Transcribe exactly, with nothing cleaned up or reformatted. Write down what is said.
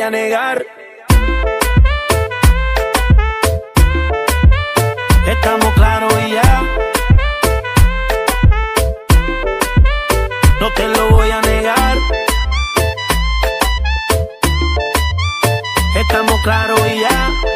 voy a negar. Estamos claros y ya. No te lo voy a negar. Estamos claros y ya.